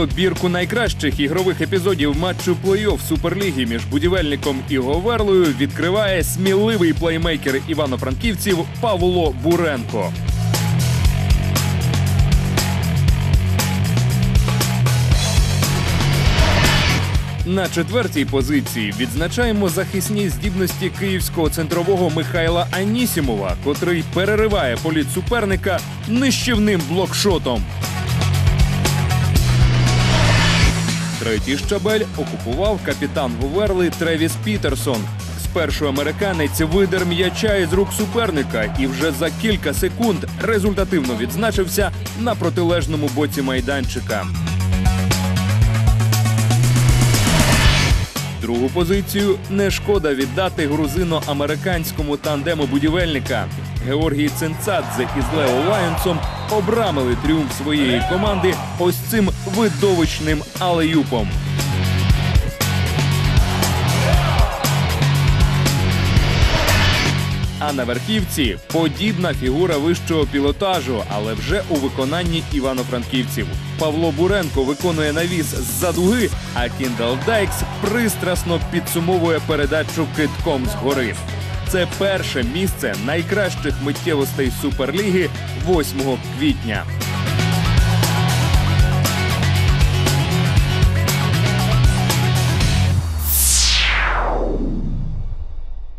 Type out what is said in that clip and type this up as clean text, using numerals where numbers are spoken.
добірку найкращих ігрових епізодів матчу плей-офф Суперліги між Будівельником і Говерлою відкриває сміливий плеймейкер івано-франківців Павло Буренко. На четвертій позиції відзначаємо захисні здібності київського центрового Михайла Анісімова, котрий перериває політ суперника нищівним блокшотом. Третій щабель окупував капітан Говерли Тревіс Пітерсон. Спершу американець видер м'яча із рук суперника і вже за кілька секунд результативно відзначився на протилежному боці майданчика. Другу позицію не шкода віддати грузино-американському тандему Будівельника. Георгій Цинцадзе із Лео Лайонсом обрамили тріумф своєї команди ось цим видовищним алеюпом. А на верхівці подібна фігура вищого пілотажу, але вже у виконанні івано-франківців. Павло Буренко виконує навіс з-за дуги, а Кіндал Дайкс пристрасно підсумовує передачу кидком згори. Це перше місце найкращих миттєвостей Суперліги 8 квітня.